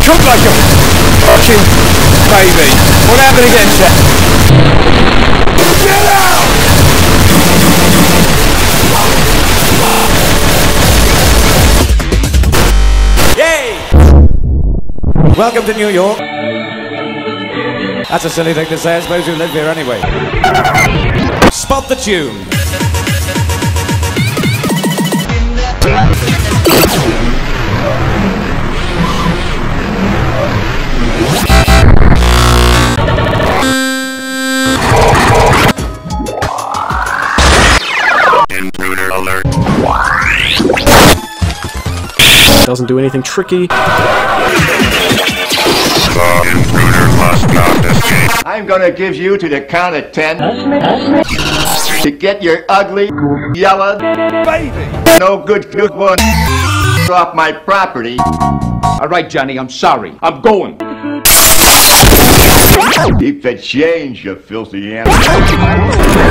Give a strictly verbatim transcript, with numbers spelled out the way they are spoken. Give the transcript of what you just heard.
cook like a fucking baby. What happened again, Chef? Get out! Yay! Welcome to New York. That's a silly thing to say, I suppose you live here anyway. Spot the tune. Intruder alert. Doesn't do anything tricky. The intruder must not escape. I'm gonna give you to the count of ten to get your ugly, yellow, Baby! no good good one off my property. Alright, Johnny, I'm sorry. I'm going. Keep the change, you filthy animal.